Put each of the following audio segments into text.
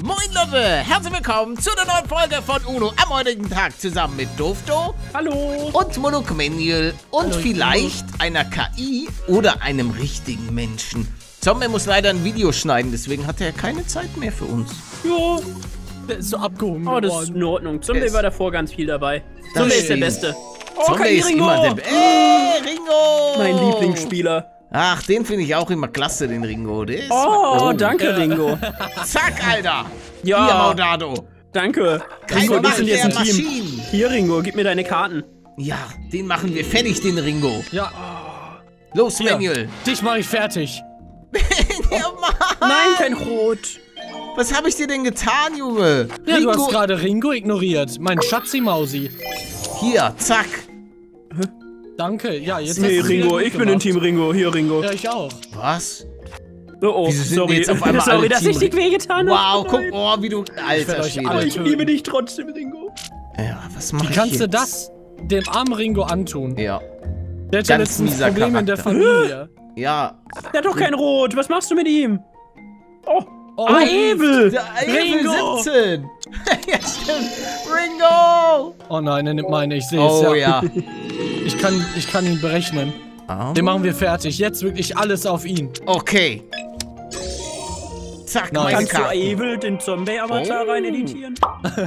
Moin Leute, herzlich willkommen zu einer neuen Folge von UNO am heutigen Tag zusammen mit Dofto. Hallo. Und Monokmeniel und Hallo, vielleicht einer KI oder einem richtigen Menschen. Zombie muss leider ein Video schneiden, deswegen hat er keine Zeit mehr für uns. Jo. Der ist so abgehoben. Oh, das ist in Ordnung. Zombie war davor ganz viel dabei. Das Zombie ist der stimmt. Beste. Oh, Zombie ist Ringo. immer der Ringo! Mein Lieblingsspieler. Ach, den finde ich auch immer klasse, den Ringo. Der ist Oh, danke, Ringo. Zack, Alter! Ja. Hier, Maudado. Danke. Kein Ringo, wir Macht sind jetzt der ein Team. Maschinen. Hier, Ringo, gib mir deine Karten. Ja, den machen wir fertig, den Ringo. Ja, Los, hier. Manuel. Dich mache ich fertig. Ja, Mann. Nein, kein Rot. Was habe ich dir denn getan, Junge? Ja, Ringo. du hast gerade Ringo ignoriert. Mein Schatzi-Mausi. Hier, zack. Danke. Ja, jetzt Nee, hast du Ringo, wieder ich gut bin im gemacht. Team Ringo. Hier, Ringo. Ja, ich auch. Was? Oh, Wieso sind sorry. jetzt auf einmal sorry, alle dass ich Team- dich wehgetan habe. Wow, guck, oh, wie du... werd Alter euch Schwede. alle Ich liebe dich trotzdem, Ringo. Ja, was mach Wie ich kannst jetzt? du das dem armen Ringo antun? Ja, Der hat ja Ganz letztens mieser Probleme in der Charakter. Familie. ja. Der hat doch kein Rot. Was machst du mit ihm? Oh, Oh, Evil. Der Ringo. Evil 17. Ja, stimmt. Ringo. Oh nein, er nimmt meine, ich sehe es. Oh ja. Ich kann ihn berechnen. Den machen wir fertig. Jetzt wirklich alles auf ihn. Okay. Zack, Nein. meine Kannst du Karten. Evil, den Zombie-Avatar, Oh. rein editieren?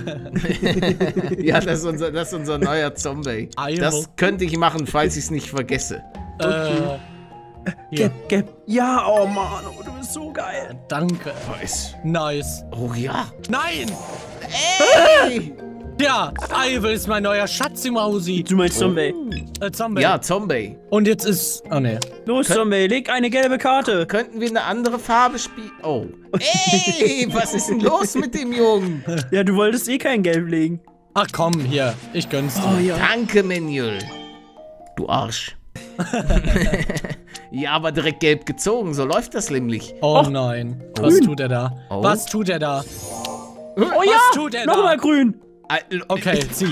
Ja, das ist unser neuer Zombie. Evil. Das könnte ich machen, falls ich es nicht vergesse. Hier. Geb. Ja, oh Mann, oh, du bist so geil. Danke. Nice. Nice. Oh ja. Nein! Ey. Ja, Evil ist mein neuer Schatzi-Mausi. Du meinst Zombie. Zombie. Ja, Zombie. Und jetzt ist... Oh ne. Los, Zombie, leg eine gelbe Karte. Könnten wir eine andere Farbe spielen? Oh. Ey, was ist denn los mit dem Jungen? Ja, du wolltest eh kein Gelb legen. Ach komm, hier. Ich gönn's dir. Oh ja. Danke, Manuel. Du Arsch. Ja, aber direkt gelb gezogen, so läuft das nämlich. Oh nein. Was grün. tut er da? Oh. Was tut er da? Oh ja, Was tut er da? nochmal grün. Okay, zieh.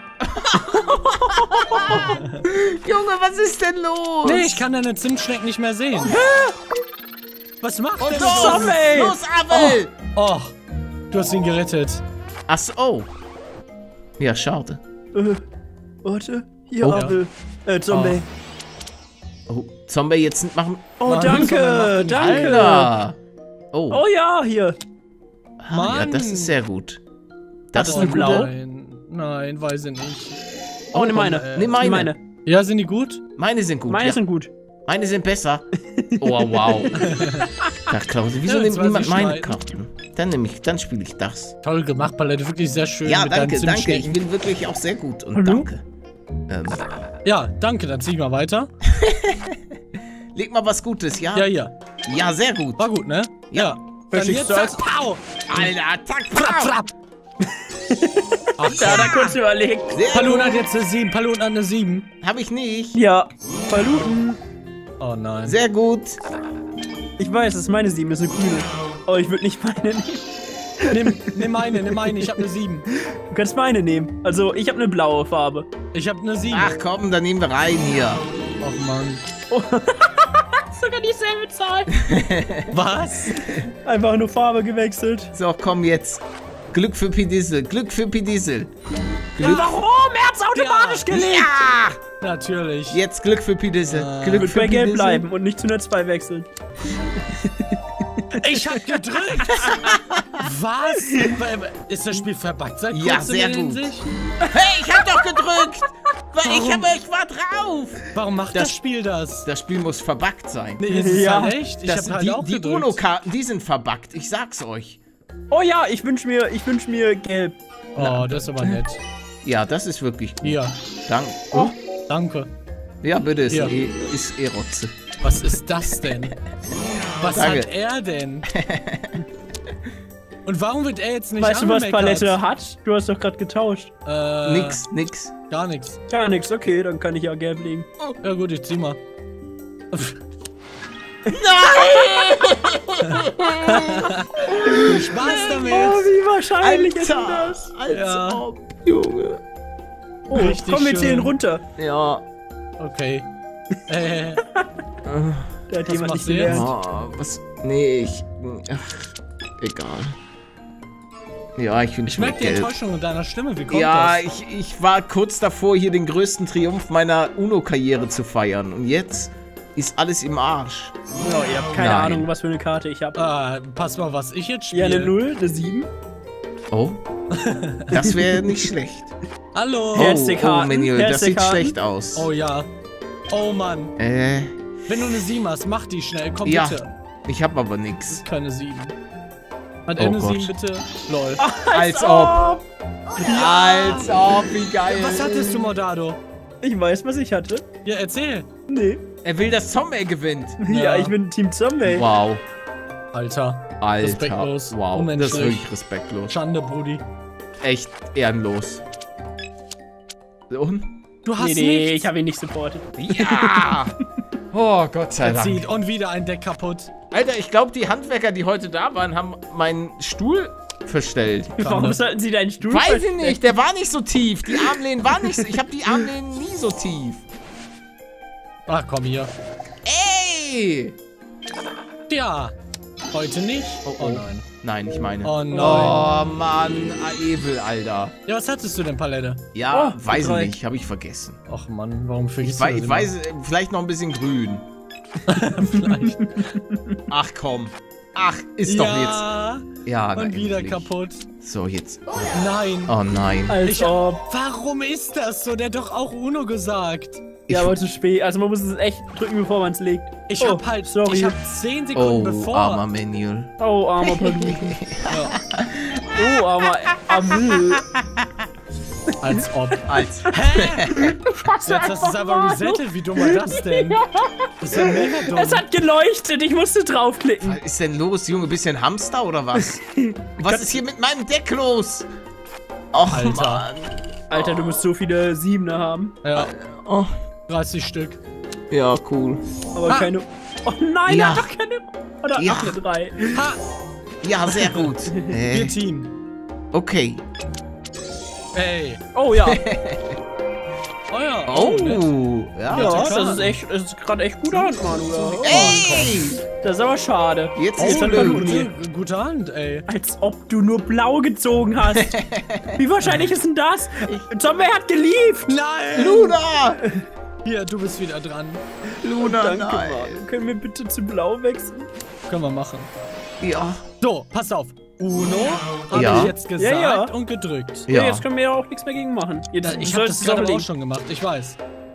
Junge, was ist denn los? Nee, ich kann deine Zimtschnecken nicht mehr sehen. Was macht Und der los, so? Zombie. los, Abel! Oh, du hast ihn gerettet. Ach so. Oh. Ja, schade. Warte. Hier, Oh. Abel. Zombie. Oh, Zombie jetzt machen. Oh, Mann, danke, Zombie, danke. Alter. Oh, Oh ja, hier. ja, Mann. das ist sehr gut. Das ist Oh, eine gute. blau. Nein, weiß ich nicht. Oh, nimm meine. Nimm meine. Ja, sind die gut? Meine sind gut. Meine ja. sind gut. Meine sind besser. Oh, wow. Ach, Klaus, wieso Ja, nimmt jetzt weiß niemand ich meine schneiden. Karten? Dann spiele ich das. Toll gemacht, Palette. Wirklich sehr schön Ja, mit deinen danke, danke. Ich Zimtschnecken. bin wirklich auch sehr gut und Hallo? danke. Ja, danke. Dann zieh ich mal weiter. Leg mal was Gutes, ja? Ja, hier. Ja, sehr gut. War gut, ne? Ja. Dann schickst jetzt du als- zack, pow! Alter, zack, Frapp, pow. frapp! Ach, Da hat er kurz überlegt. Sehr Palun gut. hat jetzt eine 7. Palun hat eine 7. Hab ich nicht. Ja, Paluten. Oh nein. Sehr gut. Ich weiß, das ist meine 7, das ist eine grüne. Oh, ich würde nicht meine nehmen. Nimm meine. Ich habe eine 7. Du kannst meine nehmen. Also, ich habe eine blaue Farbe. Ich habe eine 7. Ach komm, dann nehmen wir rein hier. Ach Mann. Sogar dieselbe Zahl. Was? Einfach nur Farbe gewechselt. So, komm jetzt. Glück für P-Diesel. Glück für P-Diesel. Glück. Warum? Er hat's automatisch gelegt. Ja! Natürlich. Jetzt Glück für P-Diesel. Glück Wird für bei Gelb P-Diesel. bleiben und nicht zu einer 2 wechseln. Ich hab gedrückt! Was? Ist das Spiel verbuggt seit Ja, kurzem sehr in gut. Hinsicht? Hey, ich hab doch gedrückt! Weil ich war drauf! Warum macht das Spiel das? Das Spiel muss verbuggt sein. Nee, ist es Ja. halt echt? Ich Das, hab halt auch die gedrückt. UNO-Karten, die sind verbuggt. Ich sag's euch. Oh ja, ich wünsch mir Gelb. Oh, das ist aber nett. Ja, das ist wirklich gut. Hier, Danke. Oh. danke. Ja, bitte, ist Ja. eh Rotze. Was ist das denn? Was Danke. hat er denn? Und warum wird er jetzt nicht Weißt du, was angemeckert? Palette hat? Du hast doch gerade getauscht. Nix. Gar nichts. Gar nichts, okay, dann kann ich ja Gelb legen. Ja gut, ich zieh mal. Viel Spaß damit. Oh, wie wahrscheinlich ist denn Alter, das? als Ja. ob, Junge. Oh, Richtig komm, wir schön. zählen runter. Ja. Okay. Da hat Was jemand machst nicht du jetzt? gelernt. Oh, was? Nee, ach, egal. Ja, ich finde Ich merke die Enttäuschung in deiner Stimme. Wie kommt Ja, das? ich war kurz davor, hier den größten Triumph meiner UNO-Karriere zu feiern. Und jetzt ist alles im Arsch. Ja, ihr habt keine Nein. Ahnung, was für eine Karte ich habe. Pass mal, was ich jetzt spiele. Ja, eine 0, eine 7. Oh, das wäre nicht schlecht. Hallo. Herz-Karten, Manuel, das sieht Herz-Karten. schlecht aus. Oh ja. Oh Mann. Wenn du eine 7 hast, mach die schnell. Komm Ja. bitte. Ich habe aber nix. Keine 7. Hat Oh er eine Gott. 7 bitte? Lol. Als ob. Als ob, wie geil. Was hattest du, Mordado? Ich weiß, was ich hatte. Ja, erzähl. Nee. Er will, dass Zombie gewinnt. Ja, ich bin Team Zombie. Wow. Alter. Alter. Respektlos. Wow. Das Unmenschlich. ist wirklich respektlos. Schande, Brudi. Echt ehrenlos. Und? Du hast Nee, nichts. ich habe ihn nicht supportet. Ja! Oh, Gott sei Dank. Zieht und wieder ein Deck kaputt. Alter, ich glaube, die Handwerker, die heute da waren, haben meinen Stuhl verstellt. Warum sollten sie deinen Stuhl Weiß ich verstecken? nicht, der war nicht so tief. Die Armlehnen waren nicht so. Ich habe die Armlehnen nie so tief. Ach, komm hier. Ey! Ja. Heute nicht. Oh nein. Nein, ich meine. Oh nein. Oh Mann, Aevel, Alter. Ja, was hattest du denn, Palette? Ja, Oh, weiß ich 3. nicht, habe ich vergessen. Ach Mann, warum vergisst Ich weiß, vielleicht noch ein bisschen grün. Vielleicht. Ach komm. Ach, ist doch Ja. jetzt. Ja, Und wieder endlich. kaputt. So, jetzt. Nein. Oh nein. Als ob. Warum ist das so? Der hat doch auch Uno gesagt. Ja, aber zu spät. Also man muss es echt drücken, bevor man es legt. Ich hab halt, sorry. ich hab 10 Sekunden Oh, bevor. armer Manuel. Oh, armer Paluten. Oh, armer Amel. Als ob. Als. Jetzt hast du es aber resettet. Wie dumm war das denn? Das ist ja mega dumm. Es hat geleuchtet, ich musste draufklicken. Was ist denn los, Junge? Bisschen Hamster oder was? Was ist hier mit meinem Deck los? Och, Alter. Mann. Alter, du musst so viele Siebener haben. Ja, Oh. 30 Stück. Ja, cool. Aber keine... Oh nein, Ja. er hat doch keine... Oder Ja. ach, eine 3. Ha! Ja, sehr gut. Wir Team. Okay. Ey. Oh ja. Oh ja. Oh. nett. Ja. Ja, klar. das ist gerade echt gute Hand, Manu. Ja. Ey! Das ist aber schade. Jetzt Oh, ist hat blöd. gute Hand, ey. Als ob du nur blau gezogen hast. Wie wahrscheinlich ist denn das? Zombie hat gelieft. Nein! Luna! Hier, du bist wieder dran. Luna, Danke, nein. Manu. Können wir bitte zu blau wechseln? Können wir machen. Ja. So, pass auf. Uno habe Ja. ich jetzt gesagt Ja. und gedrückt. Ja. Ja. Jetzt können wir ja auch nichts mehr gegen machen. Jetzt Ich habe sollst das du gerade es auch auch schon gemacht, ich weiß.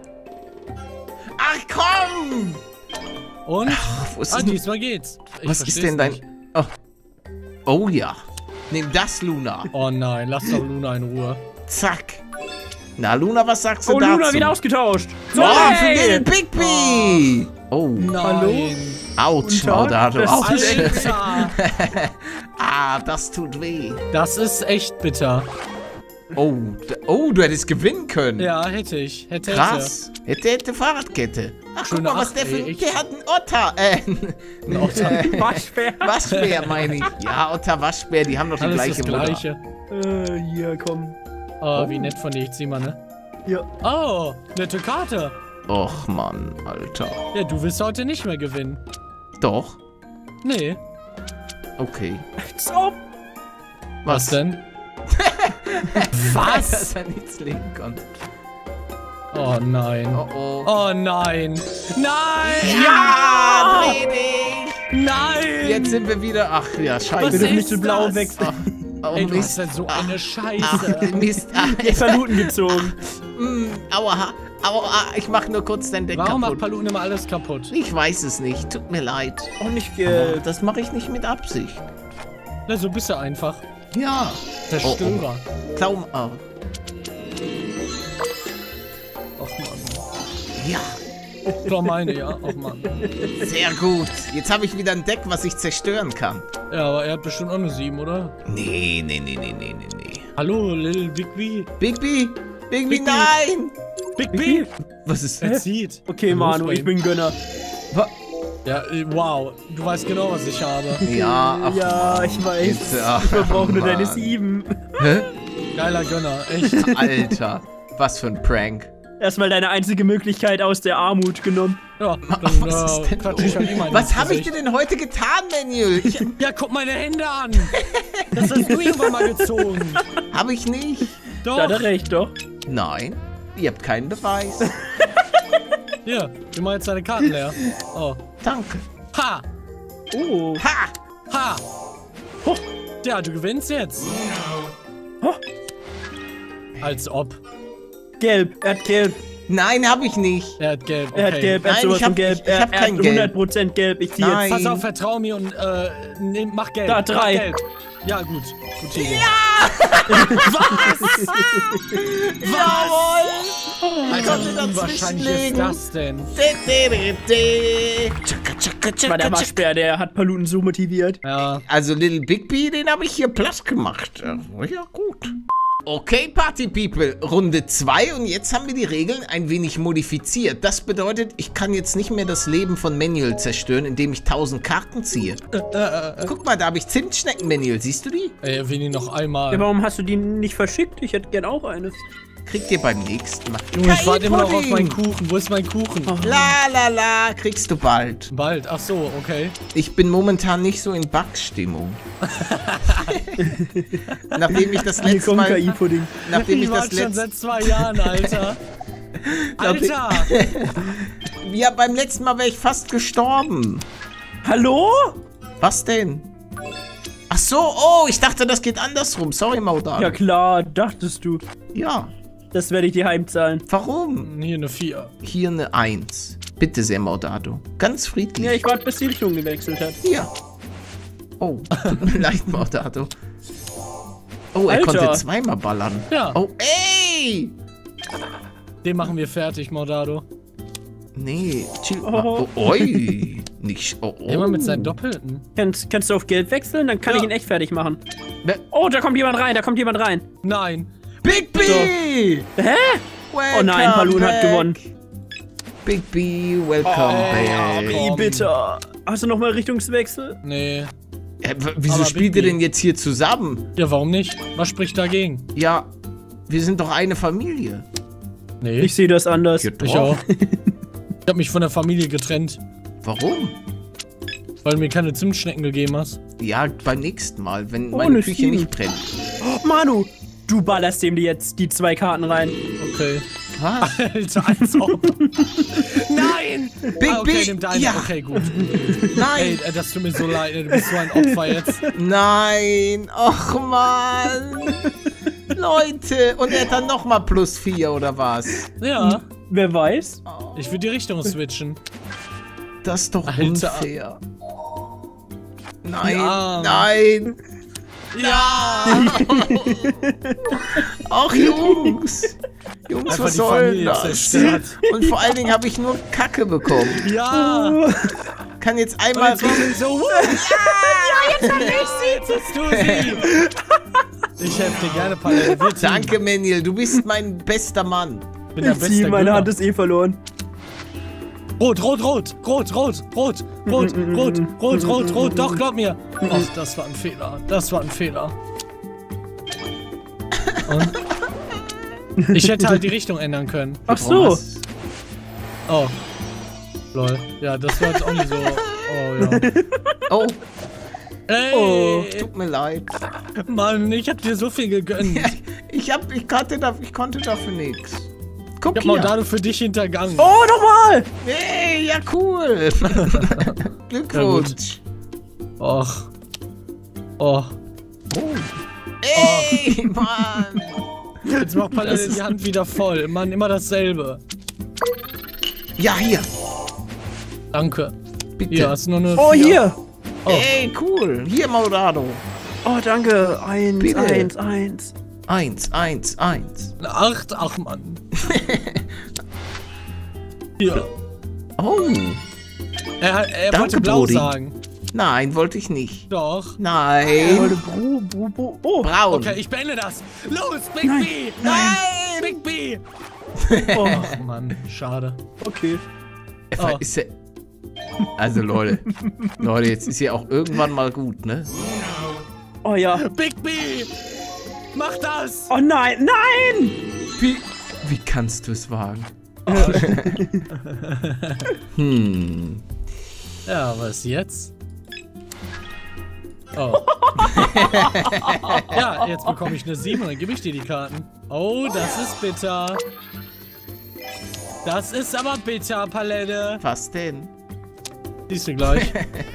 Ach komm! Und? Wo ist denn- Diesmal geht's. Ich Was ist versteh's denn dein... nicht. Oh. Oh ja. Nimm das, Luna. Oh nein, lass doch Luna in Ruhe. Zack. Na, Luna, was sagst du Oh, dazu? Luna wieder ausgetauscht. Oh, für Hey! den Bigby! Oh. Nein. Autsch, Tag. Maudado. Das Autsch. ist Alter. Ah, das tut weh. Das ist echt bitter. Oh, oh, du hättest gewinnen können. Ja, hätte ich. Hätte. Krass. Hätte Fahrradkette. Ach, guck Schöne mal, was Acht, der für... ey, Der hat einen Otter. Ein Otter. Waschbär. Waschbär, meine ich. Ja, Otter, Waschbär, die haben doch die Alles gleiche das Mutter. Gleiche. Hier, komm. Oh, wie nett von dir. Ich zieh mal, ne? Ja. Oh, nette Karte. Och, Mann, Alter. Ja, du willst heute nicht mehr gewinnen. Doch. Nee. Okay. Als ob. Was denn? Was? Dass er nichts legen konnte. Oh nein. Oh, oh. Oh nein. Nein! Ja, dreh dich! Nein! Jetzt sind wir wieder... Ach ja, Was Wir scheiße. dürfen ist nicht zu blau das? wechseln. Oh, Ey, du hast Mist. ja so eine Ach, Scheiße. Mist. Ah, Jetzt Paluten gezogen. Aua, aua, ich mach nur kurz dein Deck Warum macht kaputt. Paluten immer alles kaputt? Ich weiß es nicht, tut mir leid. Auch nicht Aber das mache ich nicht mit Absicht. Na, so bist du einfach. Ja. Zerstörer. Klau... Oh. Och Mann. Ja, Klar meine, ja. Och Mann. sehr gut. Jetzt habe ich wieder ein Deck, was ich zerstören kann. Ja, aber er hat bestimmt auch eine 7, oder? Nee. Hallo, Lil Big B. Bigby, Bigby. nein! Big B! Was ist Er zieht. Okay, Manu, ich bin Gönner. Ja, wow. Du weißt genau, was ich habe. Ja, ach, Ja, ich weiß. Jetzt, ach, Ich verbrauche nur Mann. deine 7. Hä? Geiler Gönner, echt. Alter, was für ein Prank. Erstmal deine einzige Möglichkeit aus der Armut genommen. Ja, Was ist denn quatsch ich halt immer Was ins habe ich dir Gesicht. denn heute getan, Manuel? Ja, guck meine Hände an. Das hast du irgendwann mal gezogen. Habe ich nicht. Doch. Da hat er recht, doch. Nein, ihr habt keinen Beweis. Hier, wir machen jetzt deine Karten leer. Oh. Danke. Ha! Oh. Ha! Ha! Oh. Ja, du gewinnst jetzt. Oh. Als ob. Gelb, er hat gelb. Nein, habe ich nicht. Er hat gelb, okay. Er hat gelb, er hat Nein, sowas ich hab- von gelb. ich hab Er kein hat Gelb. 100% gelb. Ich ziehe Nein. jetzt. Pass auf, vertrau mir und mach gelb. Da, Mach 3. gelb. Ja, gut. Gute Idee. Jawohl! Alter, konnte wie dazwischen unwahrscheinlich liegen. ist das denn? Aber der Waschbär, der hat Paluten so motiviert. Ja. Also Little Big B, den habe ich hier platt gemacht. Ja, gut. Okay, Party People, Runde 2 und jetzt haben wir die Regeln ein wenig modifiziert. Das bedeutet, ich kann jetzt nicht mehr das Leben von Manuel zerstören, indem ich 1000 Karten ziehe. Guck mal, da habe ich Zimtschnecken, Manuel. Siehst du die? Ey, Vini, noch einmal. Ja, warum hast du die nicht verschickt? Ich hätte gern auch eine. Kriegt ihr beim nächsten Mal. Junge, ich warte immer noch auf KI-Pudding. meinen Kuchen. Wo ist mein Kuchen? La la la, kriegst du bald. Bald. Ach so, okay. Ich bin momentan nicht so in Backstimmung. Nachdem ich das Hier letzte kommt Mal... KI-Pudding. Nachdem ich Ich das warte schon letzte... seit 2 Jahren, Alter. Alter! Ja, beim letzten Mal wäre ich fast gestorben. Hallo? Was denn? Ach so, oh, ich dachte, das geht andersrum. Sorry, Maudan. Ja klar, dachtest du. Ja, Das werde ich dir heimzahlen. warum? Hier eine 4. Hier eine 1. Bitte sehr, Maudado. Ganz friedlich. Ja, ich warte, bis die Richtung gewechselt hat. Hier. Oh, tut mir leid, Maudado. Oh, er Alter. konnte zweimal ballern. Ja. Oh, ey! Den machen wir fertig, Mordado. Nee, chill. Oh. Oh, oi. Nicht. Oh, oh. Immer mit seinen Doppelten. Kannst du auf Gelb wechseln? Dann kann Ja. ich ihn echt fertig machen. Wer- Oh, da kommt jemand rein, da kommt jemand rein. Nein. Big B! Hä? Welcome Oh nein, Balloon hat back. gewonnen. Big B, welcome back. Wie bitte? Hast du nochmal Richtungswechsel? Nee. Wieso Aber spielt Big ihr B. denn jetzt hier zusammen? Ja, warum nicht? Was spricht dagegen? Ja, wir sind doch eine Familie. Nee. Ich sehe das anders. Ja, Ich doch. auch. Ich hab mich von der Familie getrennt, Warum? weil du mir keine Zimtschnecken gegeben hast. Ja, beim nächsten Mal, wenn Oh, meine eine Küche 7. nicht brennt. Oh, Manu, du ballerst dem jetzt die 2 Karten rein. Okay. Was? Alter, als ob. Nein! Big okay, B, nimm deine. ja. Okay, gut. Nein, Ey, das tut mir so leid. Du bist so ein Opfer jetzt. nein, och man. Leute, und er hat dann nochmal +4 oder was? Ja. Wer weiß? Ich will die Richtung switchen. Das ist doch Alter. unfair. Nein, Ja. nein. Ja! Ach, Jungs. Jungs, Einfach was die soll Familie das? zerstört. Und vor allen Dingen habe ich nur Kacke bekommen. Ja! Kann jetzt Und einmal... jetzt machen wir so. Ja, jetzt hab ich sie! Jetzt hast du sie! Ich helfe dir gerne, Palette. Wir Team. Danke, Manuel, du bist mein bester Mann. Ich bin der Ich beste ziehe, meine Gönner. Hand ist eh verloren. Rot, rot, rot, rot, rot, rot, rot, rot, rot, rot, rot, doch, glaub mir. Ach, das war ein Fehler. Das war ein Fehler. Und? Ich hätte halt die Richtung ändern können. Ach so. Was? Oh. Lol. Ja, das war jetzt auch nicht so. Oh, ja. Oh, Ey, tut mir leid. Mann, ich hab dir so viel gegönnt. Ich konnte dafür nichts. Guck Ich hab hier. Maudado für dich hintergangen. Oh, nochmal! Hey, ja cool. Glückwunsch. Och. Oh. Ey, Mann. Jetzt macht Palette die Hand wieder voll. Mann, immer dasselbe. Ja, hier. Danke. Bitte. Hier hast du nur eine Oh, 4. hier! Oh. Ey, cool. Hier, Maudado. Oh, danke. 1, Bitte. 1, 1. 1, 1, 1. Eine 8, ach Mann. Hier. Oh. Er Danke, wollte blau Brody. sagen. Nein, wollte ich nicht. Doch. Nein. Oh, Braun. Okay, ich beende das. Los, Big Nein, B. Nein. Big B. oh, Ach Mann, schade. okay. Oh. Ist ja, also, Leute. Leute, jetzt ist ja auch irgendwann mal gut, ne? Oh ja. Big B. Mach das. Oh nein, nein! Wie? Wie kannst du es wagen? Ja, was jetzt? Oh. Ja, jetzt bekomme ich eine 7 und dann gebe ich dir die Karten. Oh, das ist bitter. Das ist aber bitter, Palette. Was denn? Siehst du gleich.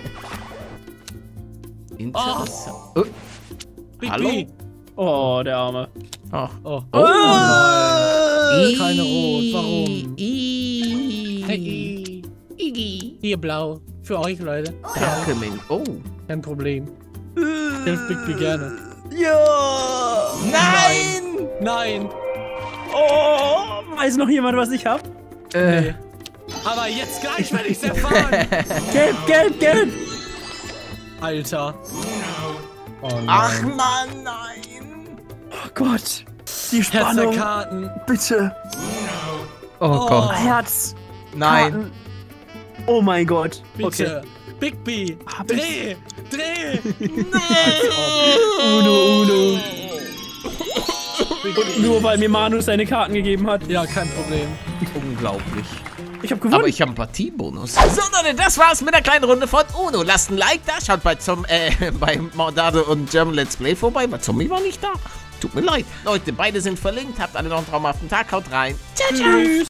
Interessant. Oh. Big Hallo? B. Oh, der Arme. Ach. Oh. Oh nein. Keine Rot. Warum? Iggy. Hey. Iggy. Hier blau. Für euch, Leute. Danke, Mensch. Oh. Kein Problem. Ich helfe Big B gerne. Ja! Nein! Nein. Oh! Weiß noch jemand, was ich hab? Nee. Aber jetzt gleich werde ich's erfahren. Gelb, gelb, gelb! Alter. Oh nein. Ach Mann, nein! Oh Gott! Die Herz der Spannung! Karten. Bitte! Oh Gott. Herz! Nein. Karten. Oh mein Gott! Bitte. Okay. Big B. Hab ich. Dreh. Dreh. Uno. Und nur weil mir Manu seine Karten gegeben hat. Ja, kein Problem. Unglaublich. Ich hab gewonnen. Aber ich habe einen Partiebonus. So Leute, das war's mit der kleinen Runde von Uno. Lasst ein Like da, schaut bei Mordado und German Let's Play vorbei, weil Zombie war nicht da. Tut mir leid. Leute, beide sind verlinkt. Habt alle noch einen traumhaften Tag. Haut rein. Ciao, ciao. Tschüss.